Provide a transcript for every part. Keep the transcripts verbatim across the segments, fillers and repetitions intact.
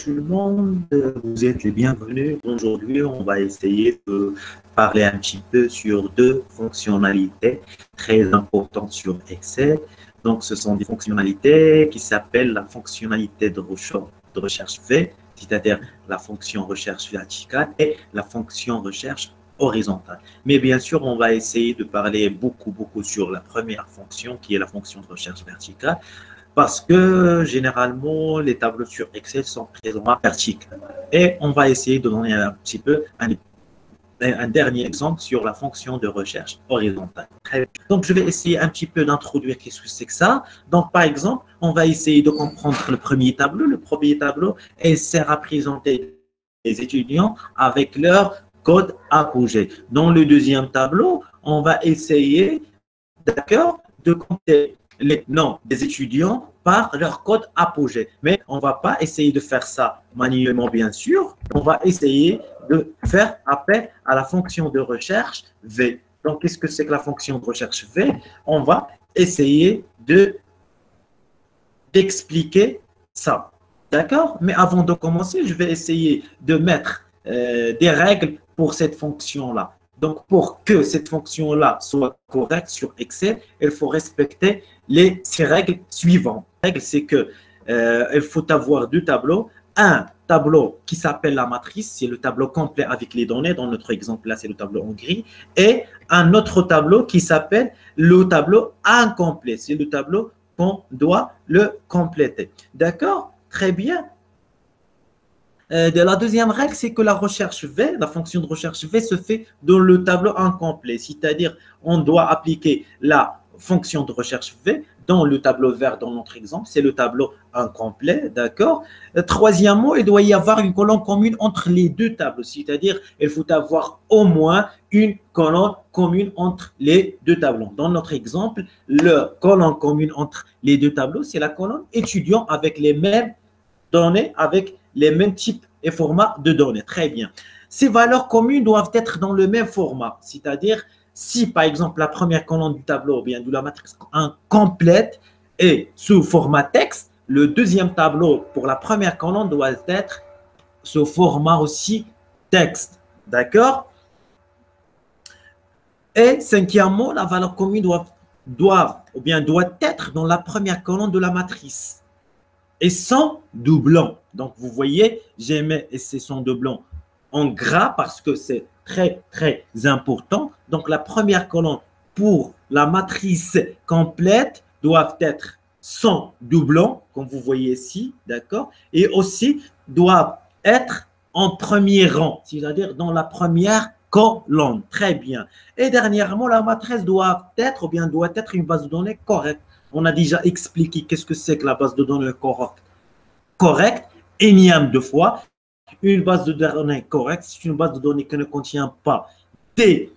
tout le monde, vous êtes les bienvenus. Aujourd'hui, on va essayer de parler un petit peu sur deux fonctionnalités très importantes sur Excel. Donc, ce sont des fonctionnalités qui s'appellent la fonctionnalité de recherche, de recherche V, c'est-à-dire la fonction recherche verticale et la fonction recherche horizontale. Mais bien sûr, on va essayer de parler beaucoup, beaucoup sur la première fonction qui est la fonction de recherche verticale. Parce que généralement, les tableaux sur Excel sont présents à vertical. Et on va essayer de donner un petit peu un, un dernier exemple sur la fonction de recherche horizontale. Donc, je vais essayer un petit peu d'introduire qu'est-ce que c'est que ça. Donc, par exemple, on va essayer de comprendre le premier tableau. Le premier tableau, il sert à présenter les étudiants avec leur code apogée. Dans le deuxième tableau, on va essayer, d'accord, de compter les noms des étudiants par leur code apogée. Mais on ne va pas essayer de faire ça manuellement, bien sûr. On va essayer de faire appel à la fonction de recherche V. Donc, qu'est-ce que c'est que la fonction de recherche V? On va essayer de d'expliquer ça. D'accord? Mais avant de commencer, je vais essayer de mettre euh, des règles pour cette fonction-là. Donc, pour que cette fonction-là soit correcte sur Excel, il faut respecter les ces règles suivantes. La règle, c'est que euh, il faut avoir deux tableaux. Un tableau qui s'appelle la matrice, c'est le tableau complet avec les données. Dans notre exemple, là, c'est le tableau en gris. Et un autre tableau qui s'appelle le tableau incomplet. C'est le tableau qu'on doit le compléter. D'accord? Très bien. Euh, de la deuxième règle, c'est que la recherche V, la fonction de recherche V se fait dans le tableau incomplet. C'est-à-dire, on doit appliquer la fonction de recherche V dans le tableau vert dans notre exemple. C'est le tableau incomplet, d'accord? Troisièmement, il doit y avoir une colonne commune entre les deux tableaux. C'est-à-dire, il faut avoir au moins une colonne commune entre les deux tableaux. Dans notre exemple, la colonne commune entre les deux tableaux, c'est la colonne étudiant avec les mêmes données, avec les mêmes types et formats de données. Très bien. Ces valeurs communes doivent être dans le même format. C'est-à-dire, si par exemple la première colonne du tableau ou bien de la matrice incomplète est sous format texte, le deuxième tableau pour la première colonne doit être sous format aussi texte. D'accord? Et cinquièmement, la valeur commune doit, doit, ou bien doit être dans la première colonne de la matrice et sans doublon. Donc, vous voyez, j'ai mis ces sons doublons en gras parce que c'est très, très important. Donc, la première colonne pour la matrice complète doit être sans doublon, comme vous voyez ici, d'accord? Et aussi, doit être en premier rang, c'est-à-dire dans la première colonne. Très bien. Et dernièrement, la matrice doit être, ou bien doit être une base de données correcte. On a déjà expliqué qu'est-ce que c'est que la base de données correcte. Correcte, énième de fois. Une base de données correcte, c'est une base de données qui ne contient pas des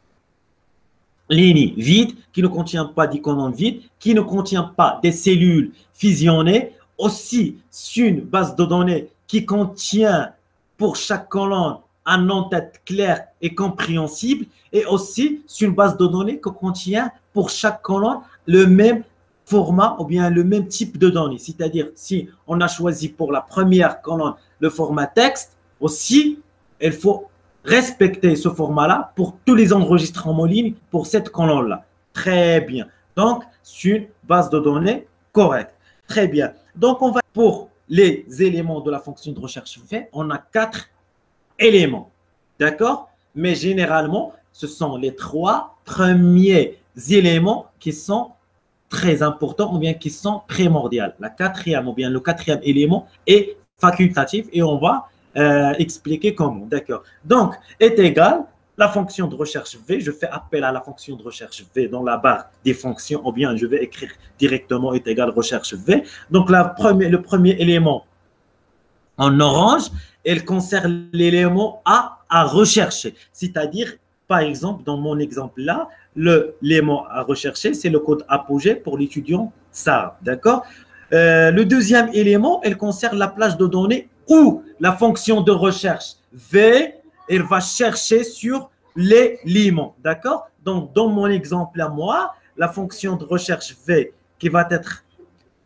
lignes vides, qui ne contient pas des colonnes vides, qui ne contient pas des cellules fusionnées. Aussi, c'est une base de données qui contient pour chaque colonne un en-tête clair et compréhensible. Et aussi, c'est une base de données qui contient pour chaque colonne le même format ou bien le même type de données. C'est-à-dire, si on a choisi pour la première colonne le format texte, aussi, il faut respecter ce format-là pour tous les enregistrements en ligne pour cette colonne-là. Très bien. Donc, c'est une base de données correcte. Très bien. Donc, on va pour les éléments de la fonction de recherche V, on a quatre éléments. D'accord? Mais généralement, ce sont les trois premiers éléments qui sont très importants ou bien qui sont primordiaux. La quatrième ou bien le quatrième élément est facultatif et on va euh, expliquer comment. D'accord. Donc, est égal la fonction de recherche V. Je fais appel à la fonction de recherche V dans la barre des fonctions ou bien je vais écrire directement est égal recherche V. Donc, la première, le premier élément en orange, elle concerne l'élément A à rechercher. C'est-à-dire, par exemple, dans mon exemple là, l'élément à rechercher, c'est le code apogée pour l'étudiant Sarah. D'accord? euh, Le deuxième élément, elle concerne la plage de données où la fonction de recherche V, elle va chercher sur l'élément. D'accord? Donc, dans mon exemple à moi, la fonction de recherche V qui va être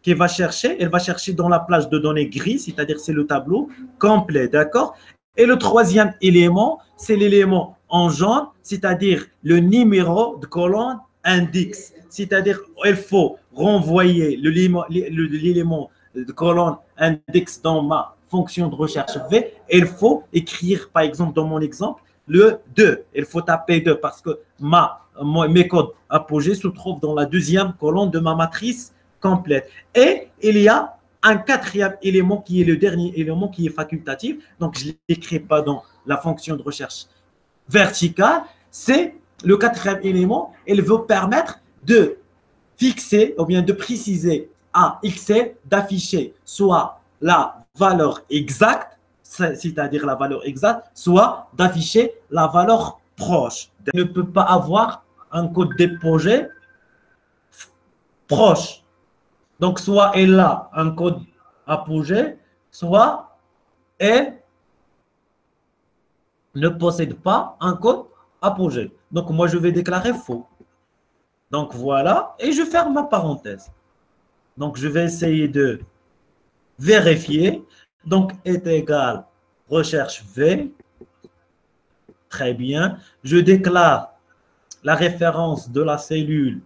qui va chercher, elle va chercher dans la plage de données gris, c'est-à-dire c'est le tableau complet, d'accord? Et le troisième élément, c'est l'élément en jaune, c'est-à-dire le numéro de colonne index. C'est-à-dire il faut renvoyer l'élément de colonne index dans ma fonction de recherche V. Il faut écrire, par exemple, dans mon exemple, le deux. Il faut taper deux parce que ma, mes codes apogées se trouvent dans la deuxième colonne de ma matrice complète. Et il y a un quatrième élément qui est le dernier élément qui est facultatif. Donc, je ne l'écris pas dans la fonction de recherche verticale. C'est le quatrième élément. Il veut permettre de fixer ou bien de préciser à Excel d'afficher soit la valeur exacte, c'est-à-dire la valeur exacte, soit d'afficher la valeur proche. On ne peut pas avoir un code d'apogée proche. Donc, soit elle a un code apogée, soit elle ne possède pas un code apogée. Donc, moi, je vais déclarer faux. Donc, voilà. Et je ferme ma parenthèse. Donc, je vais essayer de vérifier. Donc, est égal recherche V. Très bien. Je déclare la référence de la cellule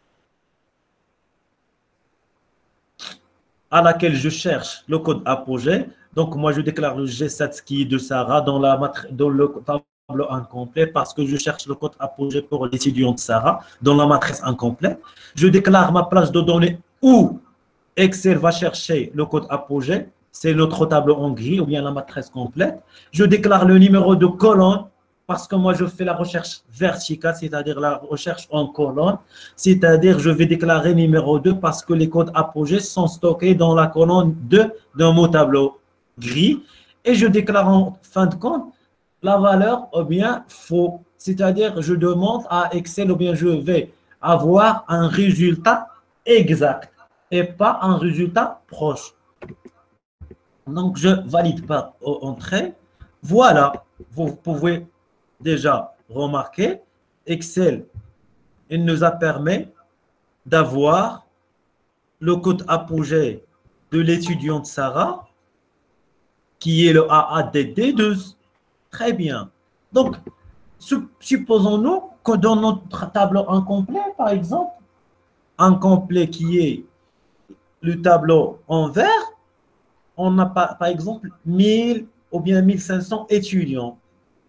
à laquelle je cherche le code apogée. Donc, moi, je déclare le G sept qui est de Sarah dans, la dans le tableau incomplet parce que je cherche le code apogée pour l'étudiant de Sarah dans la matrice incomplète. Je déclare ma plage de données où Excel va chercher le code apogée. C'est notre tableau en gris ou bien la matrice complète. Je déclare le numéro de colonne parce que moi, je fais la recherche verticale, c'est-à-dire la recherche en colonne. C'est-à-dire, je vais déclarer numéro deux parce que les codes apogées sont stockés dans la colonne deux de mon tableau gris. Et je déclare en fin de compte la valeur ou bien faux. C'est-à-dire, je demande à Excel ou bien je vais avoir un résultat exact et pas un résultat proche. Donc, je valide par entrée. Voilà, vous pouvez déjà remarquer, Excel, il nous a permis d'avoir le code apogée de l'étudiante Sarah, qui est le A A D D douze. Très bien. Donc, supposons-nous que dans notre tableau incomplet, par exemple, incomplet qui est le tableau en vert, on a par, par exemple mille ou bien mille cinq cents étudiants.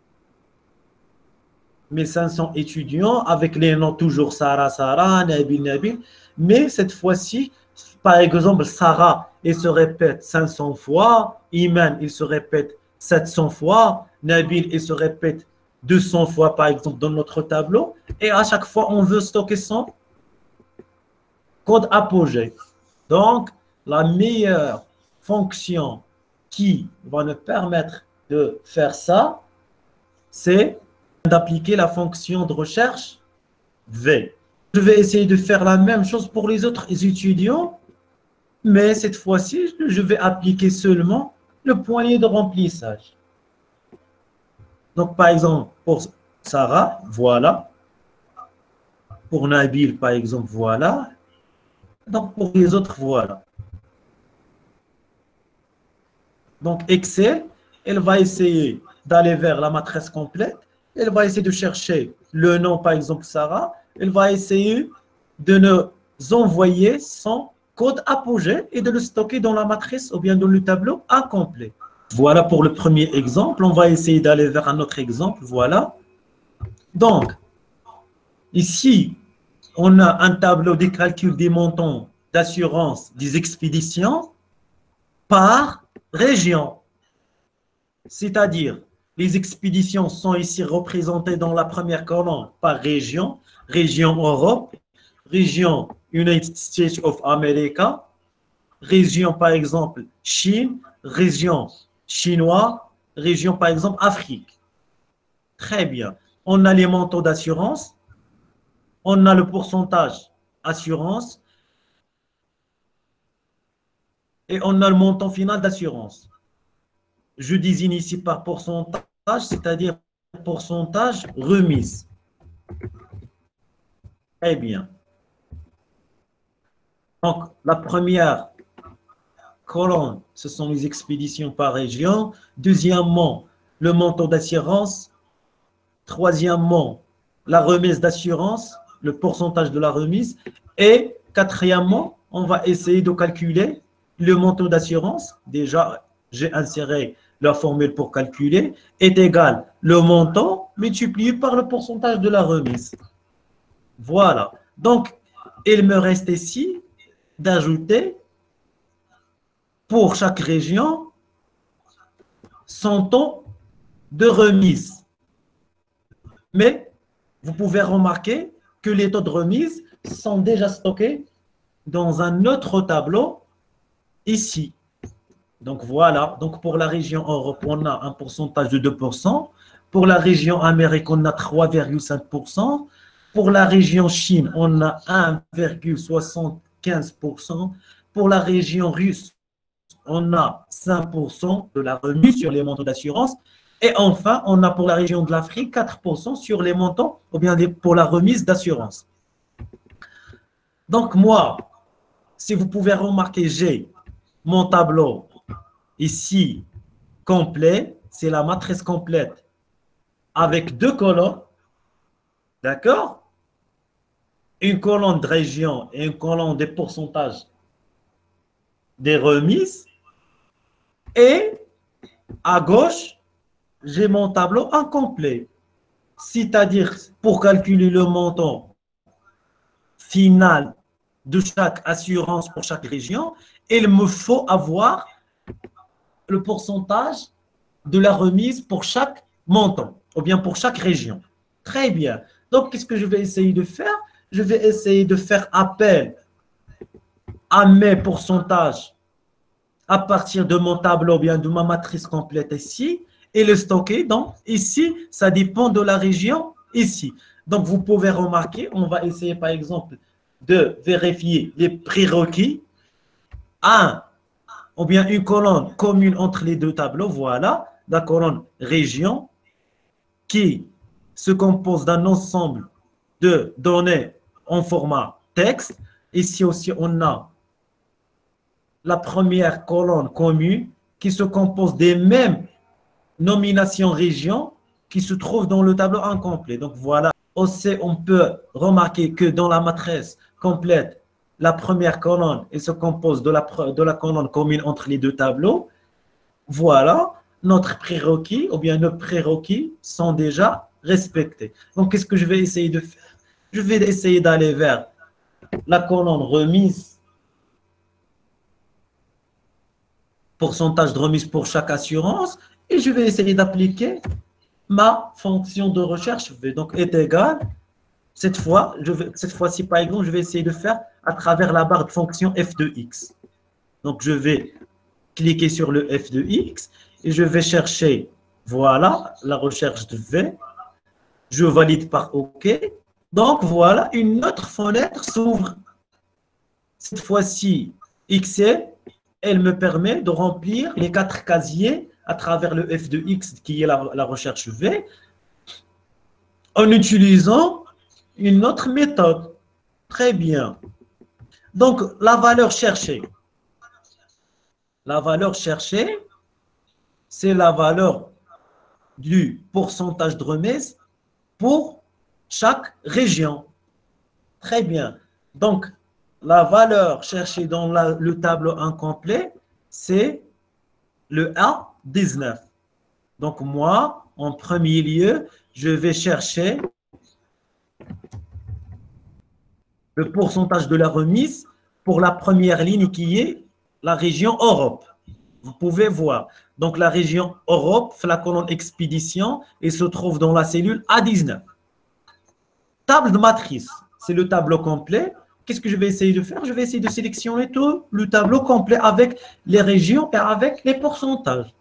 mille cinq cents étudiants avec les noms toujours Sarah, Sarah, Nabil, Nabil. Mais cette fois-ci, par exemple, Sarah, il se répète cinq cents fois. Iman, il se répète sept cents fois. Nabil, il se répète deux cents fois, par exemple, dans notre tableau. Et à chaque fois, on veut stocker son code apogée. Donc, la meilleure fonction qui va nous permettre de faire ça, c'est d'appliquer la fonction de recherche V. Je vais essayer de faire la même chose pour les autres étudiants, mais cette fois-ci, je vais appliquer seulement le poignet de remplissage. Donc, par exemple, pour Sarah, voilà. Pour Nabil, par exemple, voilà. Donc, pour les autres, voilà. Donc, Excel, elle va essayer d'aller vers la matrice complète. Elle va essayer de chercher le nom, par exemple, Sarah. Elle va essayer de nous envoyer son code apogée et de le stocker dans la matrice ou bien dans le tableau incomplet. Voilà pour le premier exemple. On va essayer d'aller vers un autre exemple. Voilà. Donc, ici, on a un tableau de calcul des montants d'assurance des expéditions par région. C'est-à-dire, les expéditions sont ici représentées dans la première colonne par région, région Europe, région United States of America, région par exemple Chine, région chinois, région par exemple Afrique. Très bien. On a les montants d'assurance, on a le pourcentage assurance et on a le montant final d'assurance. Je désigne ici par pourcentage, c'est-à-dire pourcentage remise. Très bien. Donc, la première colonne, ce sont les expéditions par région. Deuxièmement, le montant d'assurance. Troisièmement, la remise d'assurance, le pourcentage de la remise. Et quatrièmement, on va essayer de calculer le montant d'assurance. Déjà, j'ai inséré la formule pour calculer, est égal le montant multiplié par le pourcentage de la remise. Voilà. Donc, il me reste ici d'ajouter pour chaque région son taux de remise. Mais vous pouvez remarquer que les taux de remise sont déjà stockés dans un autre tableau ici. Donc voilà, donc pour la région Europe, on a un pourcentage de deux pour cent. Pour la région Amérique, on a trois virgule cinq pour cent. Pour la région Chine, on a un virgule soixante-quinze pour cent. Pour la région russe, on a cinq pour cent de la remise sur les montants d'assurance. Et enfin, on a pour la région de l'Afrique quatre pour cent sur les montants, ou bien pour la remise d'assurance. Donc moi, si vous pouvez remarquer, j'ai mon tableau ici complet, c'est la matrice complète avec deux colonnes, d'accord? Une colonne de région et une colonne des pourcentages des remises. Et à gauche, j'ai mon tableau incomplet. C'est-à-dire, pour calculer le montant final de chaque assurance pour chaque région, il me faut avoir le pourcentage de la remise pour chaque montant, ou bien pour chaque région. Très bien. Donc, qu'est-ce que je vais essayer de faire? Je vais essayer de faire appel à mes pourcentages à partir de mon tableau, ou bien de ma matrice complète ici, et le stocker. Donc, ici, ça dépend de la région, ici. Donc, vous pouvez remarquer, on va essayer, par exemple, de vérifier les prérequis. Un, ou bien une colonne commune entre les deux tableaux, voilà, la colonne région, qui se compose d'un ensemble de données en format texte. Ici aussi, on a la première colonne commune qui se compose des mêmes nominations régions qui se trouvent dans le tableau incomplet. Donc voilà, aussi on peut remarquer que dans la matrice complète, la première colonne elle se compose de la, de la colonne commune entre les deux tableaux. Voilà, notre prérequis ou bien nos prérequis sont déjà respectés. Donc qu'est-ce que je vais essayer de faire? Je vais essayer d'aller vers la colonne remise, pourcentage de remise pour chaque assurance, et je vais essayer d'appliquer ma fonction de recherche V. Donc, est égal, cette fois, je vais, cette fois-ci, par exemple, je vais essayer de faire à travers la barre de fonction f de x. Donc, je vais cliquer sur le f de x et je vais chercher, voilà, la recherche de V. Je valide par OK. Donc, voilà, une autre fenêtre s'ouvre. Cette fois-ci, X L, elle me permet de remplir les quatre casiers à travers le f de x qui est la, la recherche V en utilisant une autre méthode. Très bien. Donc, la valeur cherchée. La valeur cherchée, c'est la valeur du pourcentage de remise pour chaque région. Très bien. Donc, la valeur cherchée dans la, le tableau incomplet, c'est le A dix-neuf. Donc, moi, en premier lieu, je vais chercher le pourcentage de la remise pour la première ligne qui est la région Europe. Vous pouvez voir. Donc, la région Europe, la colonne expédition, et se trouve dans la cellule A dix-neuf. Table de matrice, c'est le tableau complet. Qu'est-ce que je vais essayer de faire? Je vais essayer de sélectionner tout le tableau complet avec les régions et avec les pourcentages.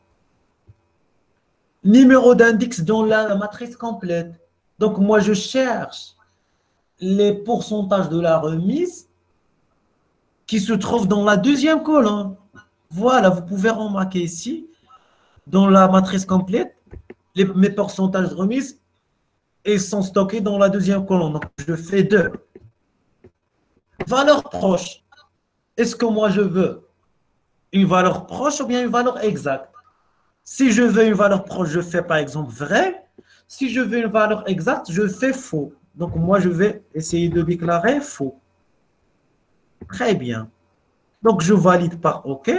Numéro d'index dans la matrice complète. Donc, moi, je cherche les pourcentages de la remise qui se trouvent dans la deuxième colonne. Voilà, vous pouvez remarquer ici, dans la matrice complète, les, mes pourcentages de remise ils sont stockés dans la deuxième colonne. Donc, je fais deux. Valeur proche. est-ce que moi je veux une valeur proche ou bien une valeur exacte? Si je veux une valeur proche, je fais par exemple vrai. Si je veux une valeur exacte, je fais faux. Donc moi, je vais essayer de déclarer faux. Très bien. Donc je valide par OK.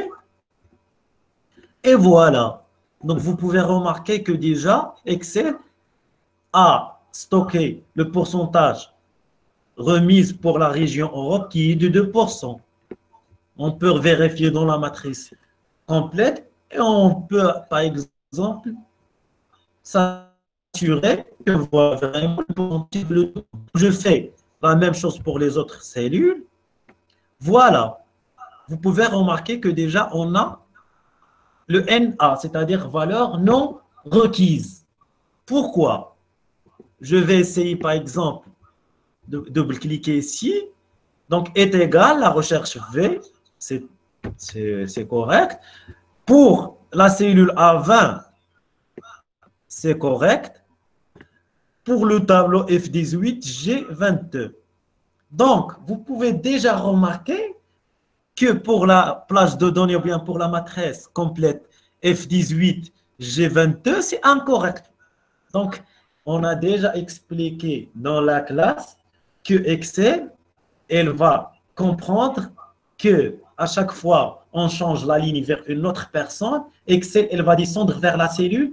Et voilà. Donc vous pouvez remarquer que déjà, Excel a stocké le pourcentage remise pour la région Europe qui est de deux pour cent. On peut vérifier dans la matrice complète et on peut, par exemple, s'assurer que voilà vraiment le pourcentage. Je fais la même chose pour les autres cellules. Voilà. Vous pouvez remarquer que déjà, on a le N A, c'est-à-dire valeur non requise. Pourquoi? Je vais essayer, par exemple, de double-cliquer ici. Donc, est égal, la recherche V, c'est correct. Pour la cellule A vingt, c'est correct. Pour le tableau F dix-huit, G vingt-deux. Donc, vous pouvez déjà remarquer que pour la plage de données ou bien pour la matrice complète F dix-huit, G vingt-deux, c'est incorrect. Donc, on a déjà expliqué dans la classe que Excel, elle va comprendre que à chaque fois on change la ligne vers une autre personne, Excel, elle va descendre vers la cellule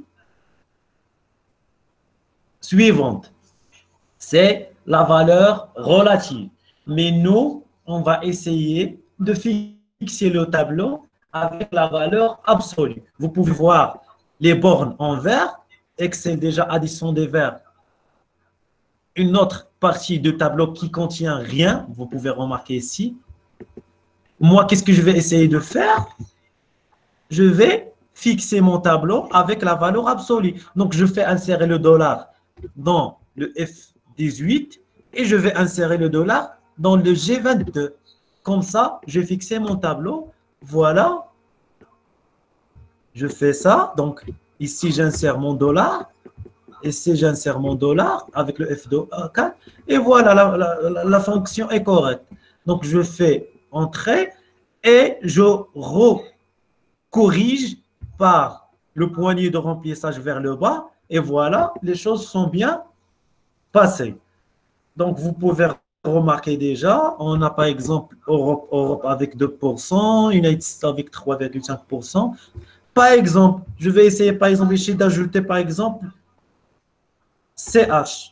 suivante. C'est la valeur relative. Mais nous, on va essayer de fixer le tableau avec la valeur absolue. Vous pouvez voir les bornes en vert. Excel déjà a descendu vers une autre partie du tableau qui contient rien. Vous pouvez remarquer ici. Moi, qu'est-ce que je vais essayer de faire? Je vais fixer mon tableau avec la valeur absolue. Donc, je fais insérer le dollar dans le F dix-huit et je vais insérer le dollar dans le G vingt-deux. Comme ça, je vais fixer mon tableau. Voilà. Je fais ça. Donc, ici, j'insère mon dollar. Ici, j'insère mon dollar avec le F quatre. Et voilà, la, la, la fonction est correcte. Donc, je fais entrer et je recorrige par le poignet de remplissage vers le bas. Et voilà, les choses sont bien passées. Donc, vous pouvez remarquer déjà, on a par exemple Europe, Europe avec deux pour cent, United States avec trois virgule cinq pour cent. Par exemple, je vais essayer par exemple ici d'ajouter par exemple C H.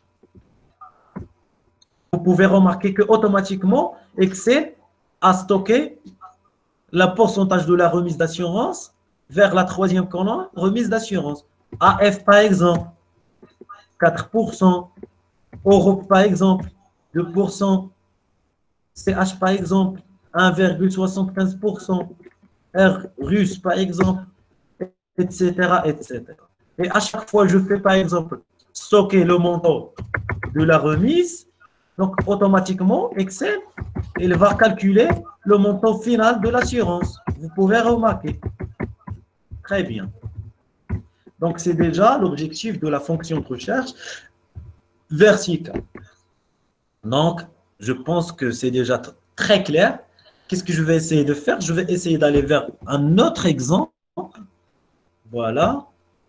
Vous pouvez remarquer que automatiquement Excel a stocké le pourcentage de la remise d'assurance vers la troisième colonne, remise d'assurance. A F par exemple, quatre pour cent. Europe par exemple, deux pour cent. C H par exemple, un virgule soixante-quinze pour cent. R russe par exemple, et cetera, et cetera. Et à chaque fois, je fais par exemple stocker le montant de la remise. Donc, automatiquement, Excel, il va calculer le montant final de l'assurance. Vous pouvez remarquer. Très bien. Donc, c'est déjà l'objectif de la fonction de recherche verticale. Donc, je pense que c'est déjà très clair. Qu'est-ce que je vais essayer de faire? Je vais essayer d'aller vers un autre exemple. Voilà.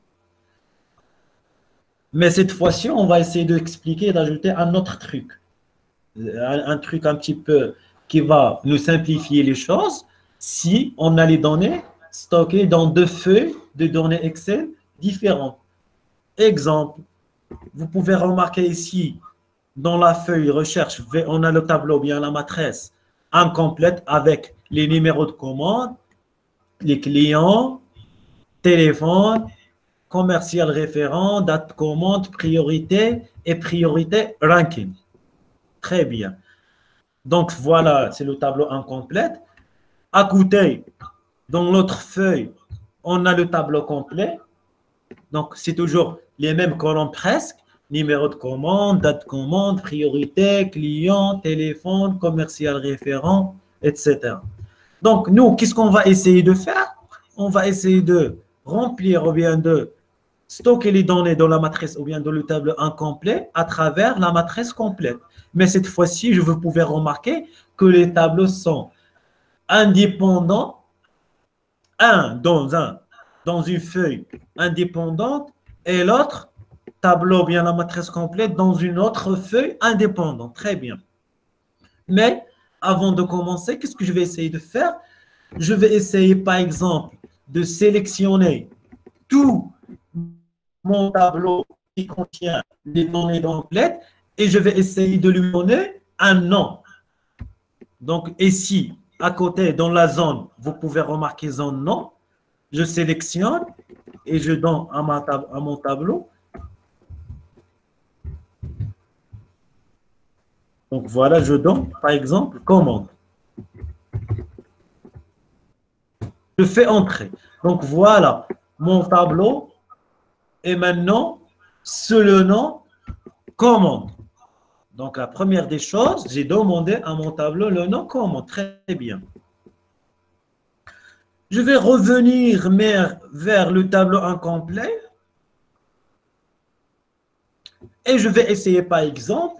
Mais cette fois-ci, on va essayer d'expliquer et d'ajouter un autre truc. Un, un truc un petit peu qui va nous simplifier les choses si on a les données stockées dans deux feuilles de données Excel différentes. Exemple, vous pouvez remarquer ici, dans la feuille recherche, on a le tableau, bien la matrice incomplète avec les numéros de commande, les clients, téléphone, commercial référent, date de commande, priorité et priorité ranking. Très bien. Donc, voilà, c'est le tableau incomplet. À côté, dans l'autre feuille, on a le tableau complet. Donc, c'est toujours les mêmes colonnes presque. Numéro de commande, date de commande, priorité, client, téléphone, commercial référent, et cetera. Donc, nous, qu'est-ce qu'on va essayer de faire? On va essayer de remplir ou bien de stocker les données dans la matrice ou bien dans le tableau incomplet à travers la matrice complète. Mais cette fois-ci, je vous pouvez remarquer que les tableaux sont indépendant, un dans un, dans une feuille indépendante et l'autre tableau, bien la matrice complète, dans une autre feuille indépendante. Très bien. Mais avant de commencer, qu'est-ce que je vais essayer de faire? Je vais essayer, par exemple, de sélectionner tout mon tableau qui contient les données complètes et je vais essayer de lui donner un nom. Donc, ici, à côté, dans la zone, vous pouvez remarquer zone nom. Je sélectionne et je donne à, ma tab à mon tableau. Donc, voilà, je donne, par exemple, commande. Je fais entrer. Donc, voilà, mon tableau est maintenant sous le nom commande. Donc, la première des choses, j'ai demandé à mon tableau le nom commande. Très bien. Je vais revenir vers le tableau incomplet et je vais essayer, par exemple,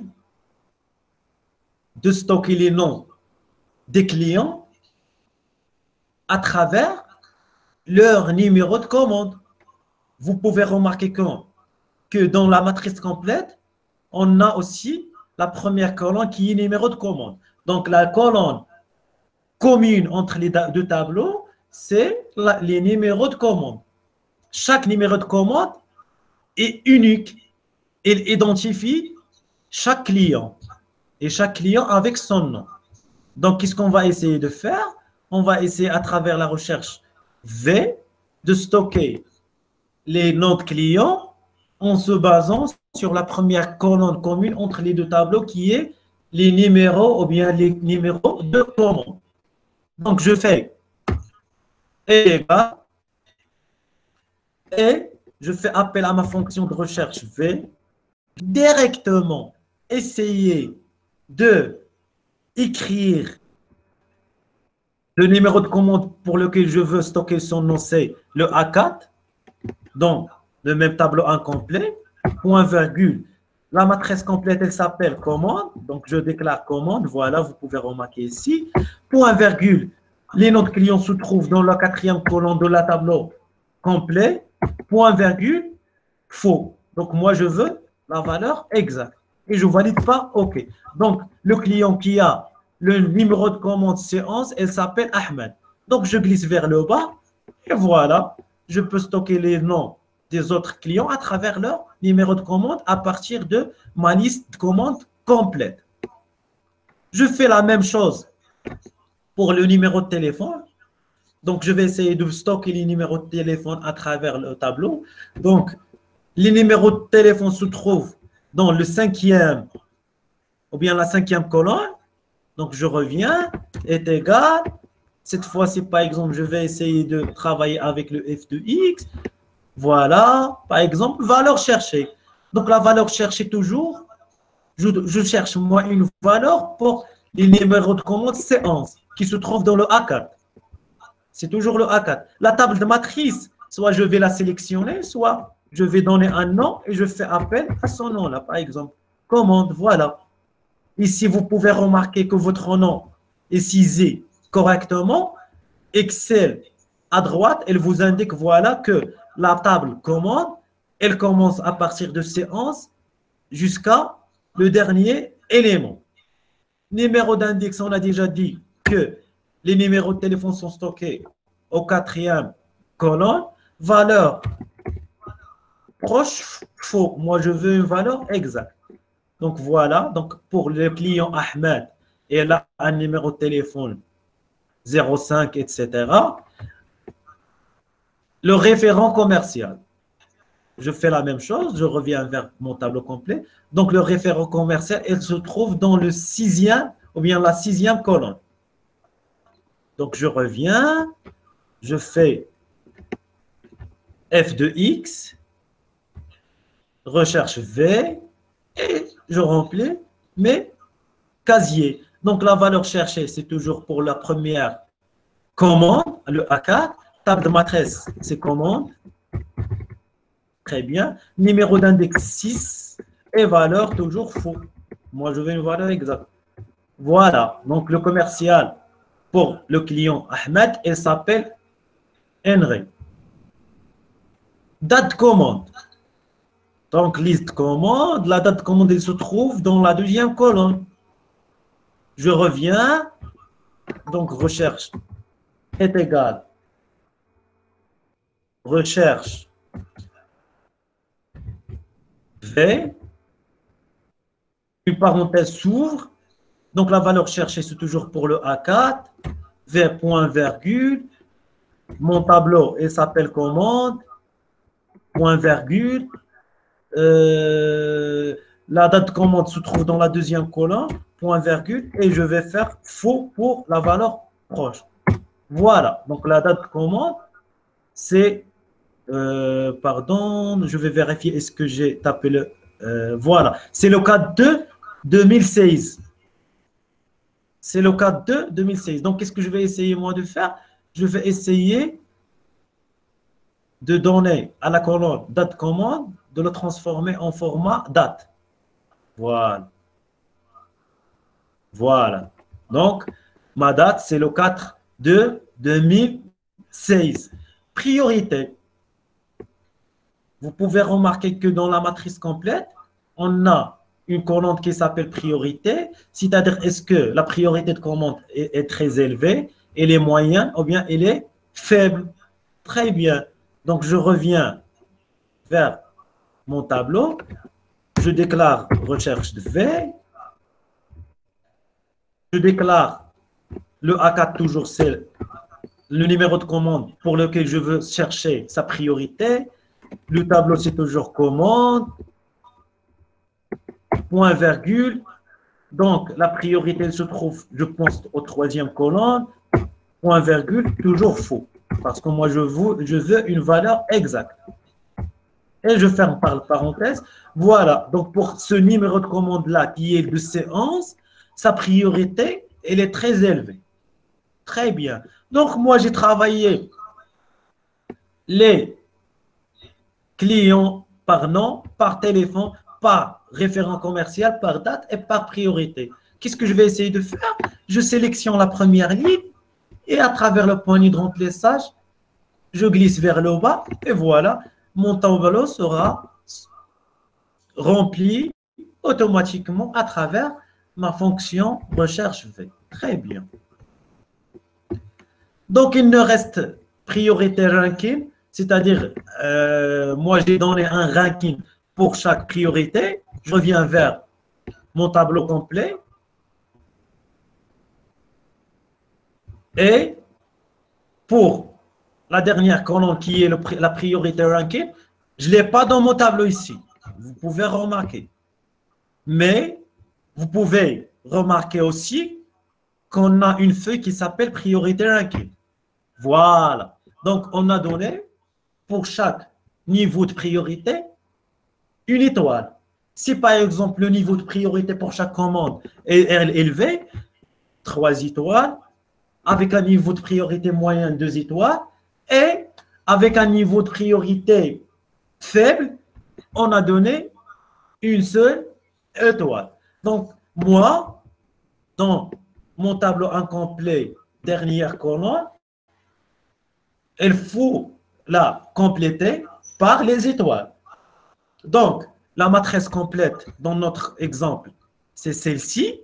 de stocker les noms des clients à travers leur numéro de commande. Vous pouvez remarquer quand, que dans la matrice complète, on a aussi la première colonne qui est numéro de commande. Donc, la colonne commune entre les deux tableaux, c'est les numéros de commande. Chaque numéro de commande est unique. Il identifie chaque client et chaque client avec son nom. Donc, qu'est-ce qu'on va essayer de faire? On va essayer à travers la recherche V de stocker les noms de clients en se basant sur la première colonne commune entre les deux tableaux qui est les numéros ou bien les numéros de commande. Donc, je fais égal et je fais appel à ma fonction de recherche V. Directement essayer de écrire le numéro de commande pour lequel je veux stocker son nom, c'est le A quatre. Donc, le même tableau incomplet, point virgule. La matrice complète, elle s'appelle commande. Donc, je déclare commande. Voilà, vous pouvez remarquer ici. Point virgule. Les noms de clients se trouvent dans la quatrième colonne de la tableau complet. Point virgule, faux. Donc, moi, je veux la valeur exacte. Et je ne valide pas OK. Donc, le client qui a le numéro de commande C onze, elle s'appelle Ahmed. Donc, je glisse vers le bas. Et voilà, je peux stocker les noms des autres clients à travers leur numéro de commande à partir de ma liste de commandes complète. Je fais la même chose pour le numéro de téléphone. Donc, je vais essayer de stocker les numéros de téléphone à travers le tableau. Donc, les numéros de téléphone se trouvent dans le cinquième ou bien la cinquième colonne. Donc, je reviens, est égal. Cette fois-ci, par exemple, je vais essayer de travailler avec le f de x. Voilà, par exemple, valeur cherchée. Donc, la valeur cherchée toujours, je, je cherche moi une valeur pour les numéros de commande C onze qui se trouve dans le A quatre. C'est toujours le A quatre. La table de matrice, soit je vais la sélectionner, soit je vais donner un nom et je fais appel à son nom là, par exemple. Commande, voilà. Ici, vous pouvez remarquer que votre nom est cisé correctement. Excel, à droite, elle vous indique, voilà, que la table commande, elle commence à partir de C onze jusqu'à le dernier élément. Numéro d'index, on a déjà dit que les numéros de téléphone sont stockés au quatrième colonne. Valeur proche, faux. Moi, je veux une valeur exacte. Donc, voilà. Donc, pour le client Ahmed, il a un numéro de téléphone zéro cinq, et cetera. Le référent commercial. Je fais la même chose. Je reviens vers mon tableau complet. Donc, le référent commercial, il se trouve dans le sixième ou bien la sixième colonne. Donc, je reviens. Je fais f de x. Recherche V. Et je remplis mes casiers. Donc, la valeur cherchée, c'est toujours pour la première commande, le A quatre. Table de matrice, c'est commande. Très bien. Numéro d'index six et valeur toujours faux. Moi, je veux une valeur exacte. Voilà. Donc, le commercial, pour le client Ahmed, elle s'appelle Henry. Date de commande. Donc, liste commande. La date de commande, elle se trouve dans la deuxième colonne. Je reviens. Donc, recherche est égal. Recherche V. Une parenthèse s'ouvre. Donc, la valeur cherchée, c'est toujours pour le A quatre. V point virgule. Mon tableau, il s'appelle commande. Point virgule. Euh, la date de commande se trouve dans la deuxième colonne. Point virgule. Et je vais faire faux pour la valeur proche. Voilà. Donc, la date de commande, c'est... Euh, pardon, je vais vérifier est-ce que j'ai tapé le... Euh, voilà. C'est le cas de deux mille seize. C'est le cas de deux mille seize. Donc, qu'est-ce que je vais essayer, moi, de faire? Je vais essayer de donner à la colonne date commande, de le transformer en format date. Voilà. Voilà. Donc, ma date, c'est le quatre de deux mille seize. Priorité. Vous pouvez remarquer que dans la matrice complète, on a une colonne qui s'appelle priorité, c'est-à-dire est-ce que la priorité de commande est, est très élevée, elle est moyenne ou bien elle est faible. Très bien. Donc, je reviens vers mon tableau. Je déclare recherche de V. Je déclare le A quatre toujours, c'est le numéro de commande pour lequel je veux chercher sa priorité. Le tableau, c'est toujours commande. Point virgule. Donc, la priorité elle se trouve, je pense, au troisième colonne. Point virgule, toujours faux. Parce que moi, je veux, je veux une valeur exacte. Et je ferme par parenthèse. Voilà. Donc, pour ce numéro de commande-là, qui est de C onze, sa priorité, elle est très élevée. Très bien. Donc, moi, j'ai travaillé les clients par nom, par téléphone, par référent commercial, par date et par priorité. Qu'est-ce que je vais essayer de faire? Je sélectionne la première ligne et à travers le poignet de remplissage, je glisse vers le bas et voilà, mon tableau sera rempli automatiquement à travers ma fonction recherche V. Très bien. Donc, il ne reste priorité ranking, c'est-à-dire, euh, moi, j'ai donné un ranking pour chaque priorité. Je reviens vers mon tableau complet. Et pour la dernière colonne qui est le, la priorité ranking, je ne l'ai pas dans mon tableau ici. Vous pouvez remarquer. Mais vous pouvez remarquer aussi qu'on a une feuille qui s'appelle priorité ranking. Voilà. Donc, on a donné pour chaque niveau de priorité une étoile. Si par exemple le niveau de priorité pour chaque commande est élevé, trois étoiles, avec un niveau de priorité moyen, deux étoiles, et avec un niveau de priorité faible, on a donné une seule étoile. Donc, moi, dans mon tableau incomplet, dernière colonne, il faut la compléter par les étoiles. Donc, la matrice complète dans notre exemple, c'est celle-ci,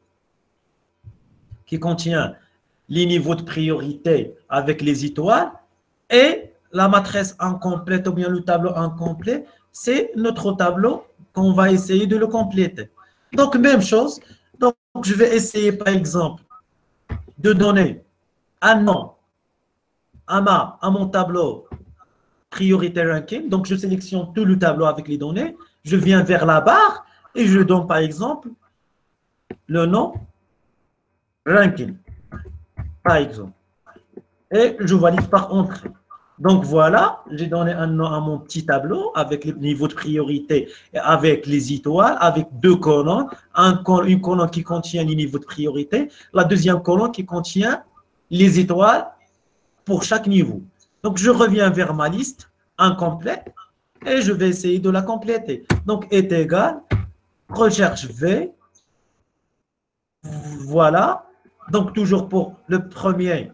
qui contient les niveaux de priorité avec les étoiles, et la matrice incomplète ou bien le tableau incomplet, c'est notre tableau qu'on va essayer de le compléter. Donc, même chose. Donc, je vais essayer, par exemple, de donner un nom à, ma, à mon tableau priorité ranking. Donc, je sélectionne tout le tableau avec les données. Je viens vers la barre et je donne, par exemple, le nom ranking, par exemple. Et je valide par entrée. Donc, voilà, j'ai donné un nom à mon petit tableau avec les niveaux de priorité, avec les étoiles, avec deux colonnes. Un, une colonne qui contient les niveaux de priorité, la deuxième colonne qui contient les étoiles pour chaque niveau. Donc, je reviens vers ma liste incomplète et je vais essayer de la compléter. Donc, est égal, recherche V, voilà, Donc, toujours pour le premier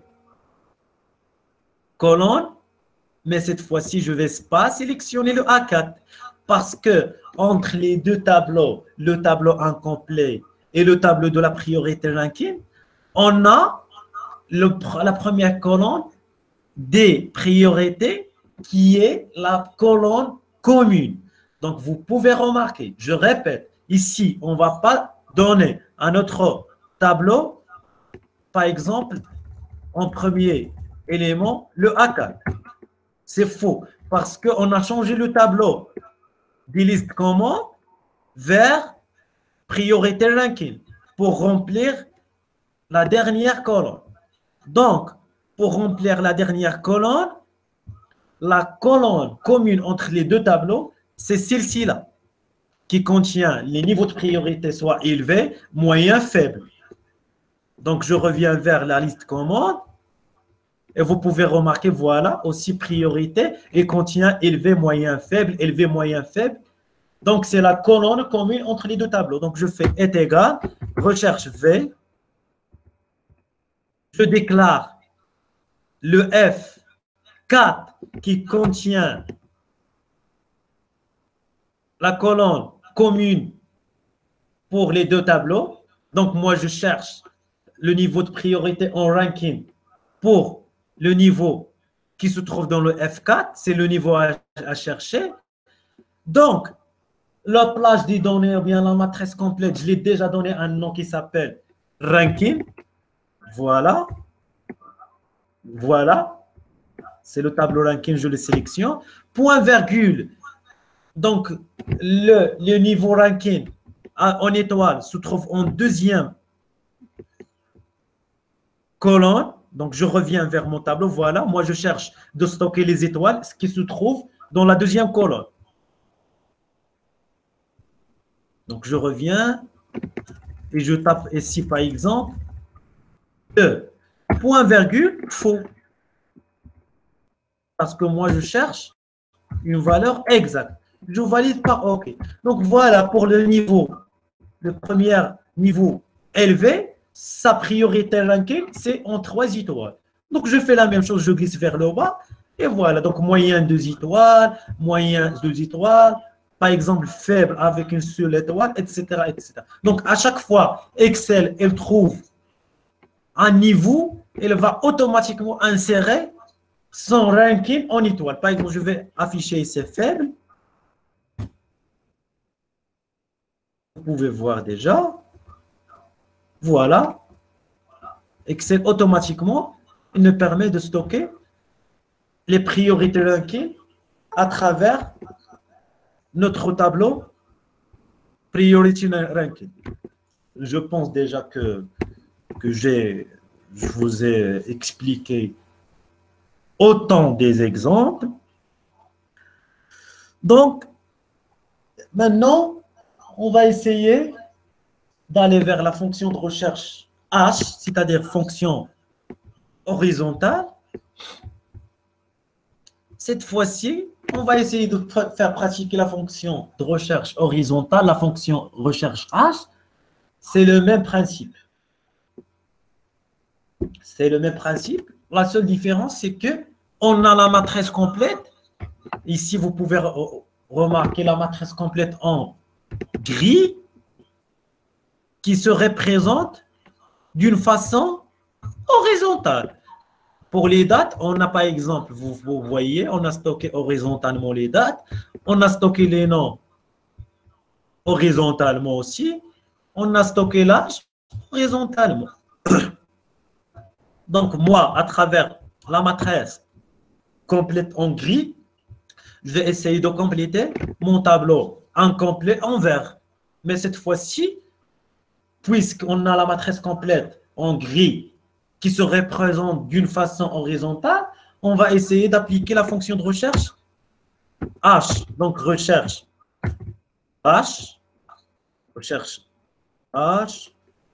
colonne, mais cette fois-ci, je ne vais pas sélectionner le A quatre parce que entre les deux tableaux, le tableau incomplet et le tableau de la priorité ranking, on a le, la première colonne des priorités qui est la colonne commune. Donc, vous pouvez remarquer, je répète, ici, on ne va pas donner à notre tableau, par exemple, en premier élément, le A quatre. C'est faux, parce qu'on a changé le tableau des listes communes vers priorité ranking pour remplir la dernière colonne. Donc, pour remplir la dernière colonne, la colonne commune entre les deux tableaux, c'est celle-ci-là, qui contient les niveaux de priorité soit élevés, moyens, faibles. Donc, je reviens vers la liste commune. Et vous pouvez remarquer, voilà, aussi priorité et contient élevé, moyen, faible, élevé, moyen, faible. Donc, c'est la colonne commune entre les deux tableaux. Donc, je fais est égal, recherche V. Je déclare le F quatre qui contient la colonne commune pour les deux tableaux. Donc, moi, je cherche le niveau de priorité en ranking pour le niveau qui se trouve dans le F quatre, c'est le niveau à, à chercher. Donc, la plage des données, ou bien la matrice complète, je l'ai déjà donné un nom qui s'appelle ranking. Voilà. Voilà. C'est le tableau ranking, je le sélectionne. Point virgule. Donc, le, le niveau ranking en étoile se trouve en deuxième colonne. Donc, je reviens vers mon tableau. Voilà, moi, je cherche de stocker les étoiles, ce qui se trouve dans la deuxième colonne. Donc, je reviens et je tape ici, par exemple, le point virgule faux. Parce que moi, je cherche une valeur exacte. Je valide par OK. Donc, voilà pour le niveau, le premier niveau élevé. Sa priorité ranking, c'est en trois étoiles. Donc, je fais la même chose, je glisse vers le bas. Et voilà, donc moyen deux étoiles, moyen deux étoiles, par exemple faible avec une seule étoile, et cetera, et cetera. Donc, à chaque fois, Excel, elle trouve un niveau, elle va automatiquement insérer son ranking en étoiles. Par exemple, je vais afficher ici faible. Vous pouvez voir déjà. Voilà. Excel, automatiquement, il nous permet de stocker les priorités ranking à travers notre tableau Priority Ranking. Je pense déjà que, que j'ai, je vous ai expliqué autant des exemples. Donc, maintenant, on va essayer d'aller vers la fonction de recherche H, c'est-à-dire fonction horizontale. Cette fois-ci, on va essayer de faire pratiquer la fonction de recherche horizontale, la fonction recherche H. C'est le même principe. C'est le même principe. La seule différence, c'est que on a la matrice complète. Ici, vous pouvez remarquer la matrice complète en gris qui se représente d'une façon horizontale. Pour les dates, on a par exemple, vous, vous voyez, on a stocké horizontalement les dates, on a stocké les noms horizontalement aussi, on a stocké l'âge horizontalement. Donc, moi, à travers la matrice complète en gris, je vais essayer de compléter mon tableau incomplet en vert. Mais cette fois-ci, puisqu'on a la matrice complète en gris qui se représente d'une façon horizontale, on va essayer d'appliquer la fonction de recherche H. Donc, recherche H, recherche H,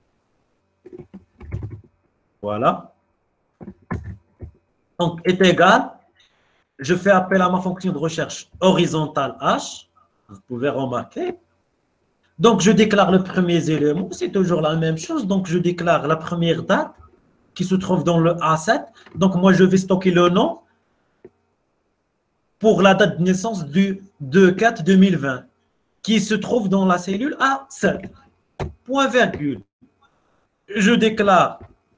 voilà. Donc, est égal, je fais appel à ma fonction de recherche horizontale H, vous pouvez remarquer. Donc, je déclare le premier élément, c'est toujours la même chose. Donc, je déclare la première date qui se trouve dans le A sept. Donc, moi, je vais stocker le nom pour la date de naissance du deux quatre deux mille vingt qui se trouve dans la cellule A sept. Point virgule. Je déclare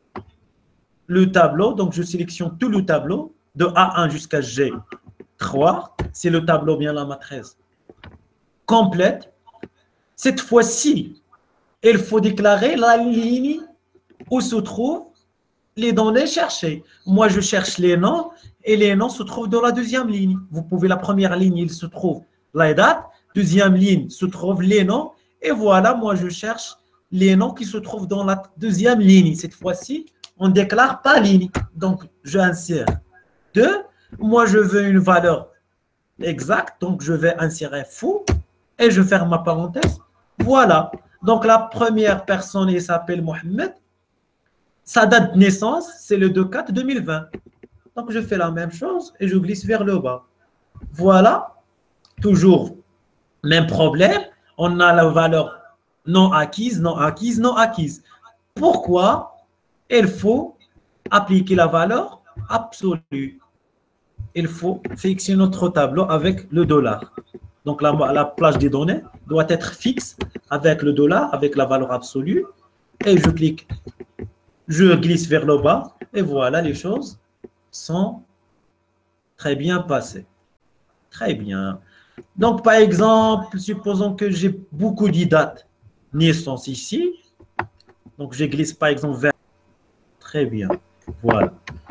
le tableau, donc je sélectionne tout le tableau de A un jusqu'à G trois. C'est le tableau bien la matrice complète. Cette fois-ci, il faut déclarer la ligne où se trouvent les données cherchées. Moi, je cherche les noms et les noms se trouvent dans la deuxième ligne. Vous pouvez, la première ligne, il se trouve la date, deuxième ligne se trouve les noms et voilà, moi, je cherche les noms qui se trouvent dans la deuxième ligne. Cette fois-ci, on déclare pas ligne. Donc, je insère deux. Moi, je veux une valeur exacte, donc je vais insérer fou et je ferme ma parenthèse. Voilà. Donc, la première personne, il s'appelle Mohamed. Sa date de naissance, c'est le deux quatre deux mille vingt. Donc, je fais la même chose et je glisse vers le bas. Voilà. Toujours même problème. On a la valeur non acquise, non acquise, non acquise. Pourquoi? Il faut appliquer la valeur absolue. Il faut fixer notre tableau avec le dollar. Donc, la, la plage des données doit être fixe avec le dollar, avec la valeur absolue. Et je clique, je glisse vers le bas. Et voilà, les choses sont très bien passées. Très bien. Donc, par exemple, supposons que j'ai beaucoup de dates naissance ici. Donc, je glisse par exemple vers... Très bien. Voilà.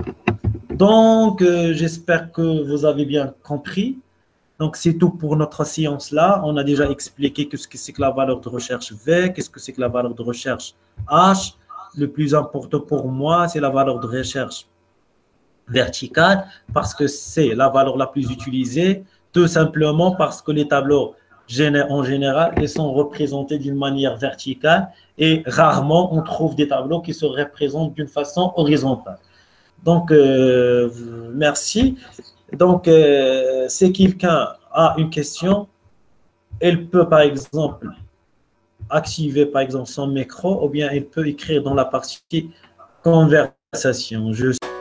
Donc, euh, j'espère que vous avez bien compris. Donc, c'est tout pour notre séance là. On a déjà expliqué qu'est-ce que c'est que la valeur de recherche V, qu'est-ce que c'est que la valeur de recherche H. Le plus important pour moi, c'est la valeur de recherche verticale parce que c'est la valeur la plus utilisée, tout simplement parce que les tableaux en général, ils sont représentés d'une manière verticale et rarement on trouve des tableaux qui se représentent d'une façon horizontale. Donc, euh, merci. Donc, euh, si quelqu'un a une question, elle peut, par exemple, activer, par exemple, son micro ou bien elle peut écrire dans la partie conversation. Je